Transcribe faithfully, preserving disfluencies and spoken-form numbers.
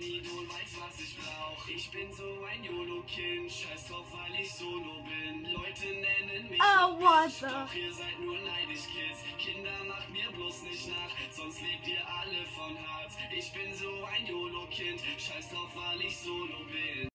Idol, weiß was ich brauch. Ich bin so ein YOLO-Kind, scheiß drauf, weil ich solo bin. Leute nennen mich Oh, what the? doch ihr seid nur neidisch, Kids. Kinder, macht mir bloß nicht nach, sonst lebt ihr alle von Harz. Ich bin so ein YOLO-Kind, scheiß drauf, weil ich solo bin.